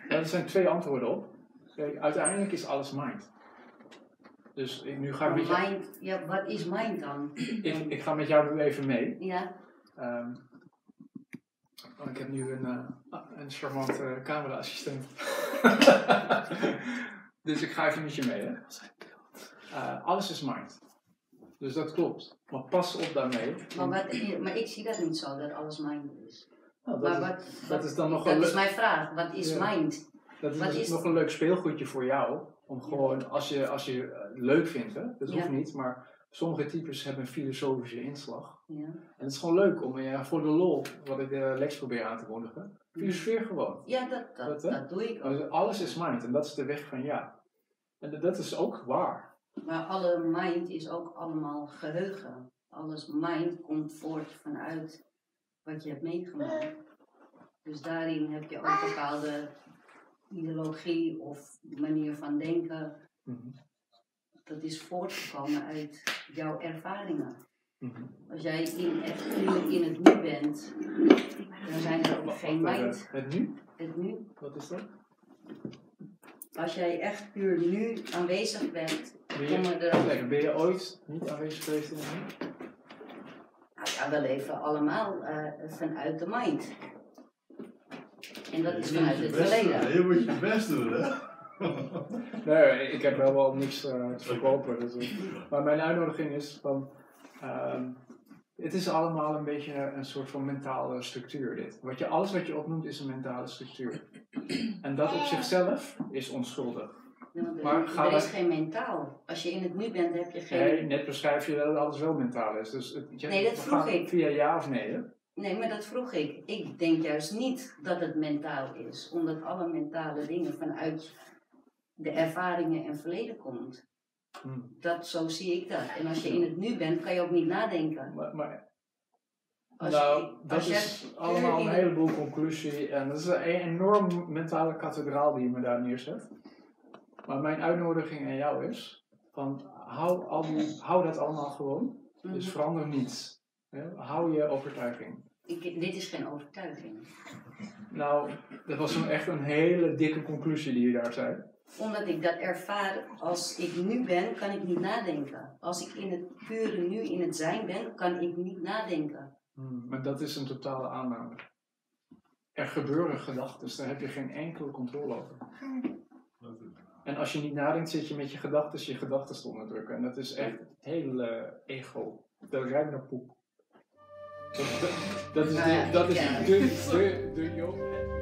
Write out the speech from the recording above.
Er zijn 2 antwoorden op. Kijk, uiteindelijk is alles mind. Dus nu ga ik met jou... Mind, ja, wat is mind dan? Ik ga met jou nu even mee. Ja. Ik heb nu een charmante camera-assistent. Dus ik ga even met je mee. Hè? Alles is mind. Dus dat klopt. Maar pas op daarmee. Maar ik zie dat niet zo, dat alles mind is. Nou, dat is dan nog dat is mijn vraag. Wat is mind? Dat is nog een leuk speelgoedje voor jou. Om gewoon, als je leuk vindt, hè? Dat hoeft niet, maar sommige types hebben een filosofische inslag. Ja. En het is gewoon leuk om voor de lol, wat ik de Lex probeer aan te kondigen, filosofeer gewoon. Ja, dat doe ik ook. Alles is mind en dat is de weg van ja. En dat is ook waar. Maar alle mind is ook allemaal geheugen. Alles mind komt voort vanuit wat je hebt meegemaakt. Dus daarin heb je ook bepaalde ideologie of manier van denken. Mm-hmm. Dat is voortgekomen uit jouw ervaringen. Mm-hmm. Als jij echt puur in het nu bent, dan zijn er ook geen mind. Het nu? Het nu. Wat is dat? Als jij echt puur nu aanwezig bent, ben je ooit niet aanwezig geweest in het nu? Nou ja, wel even allemaal vanuit de mind. En dat is vanuit het verleden. Je moet je best doen, hè? Nee, ik heb wel niks te verkopen. Dus, maar mijn uitnodiging is van... het is allemaal een beetje een soort van mentale structuur dit. Alles wat je opnoemt is een mentale structuur. En dat op zichzelf is onschuldig. Maar er is geen mentaal. Als je in het nu bent, heb je geen... Nee, net beschrijf je dat alles wel mentaal is. Dus nee, dat vroeg ik. Via ja of nee, hè? Nee, maar dat vroeg ik. Ik denk juist niet dat het mentaal is. Omdat alle mentale dingen vanuit de ervaringen en verleden komt. Zo zie ik dat. En als je in het nu bent, kan je ook niet nadenken. Dat is allemaal een heleboel conclusie. En dat is een enorm mentale kathedraal die je me daar neerzet. Maar mijn uitnodiging aan jou is, hou dat allemaal gewoon. Dus verander niets. Hou je overtuiging. Dit is geen overtuiging. Nou, dat was echt een hele dikke conclusie die je daar zei. Omdat ik dat ervaar, als ik nu ben, kan ik niet nadenken. Als ik in het pure nu, in het zijn ben, kan ik niet nadenken. Maar dat is een totale aanname. Er gebeuren gedachten, daar heb je geen enkele controle over. En als je niet nadenkt, zit je met je gedachten te onderdrukken. En dat is echt het hele ego. Dat ruikt naar poep. Dat is de yoga.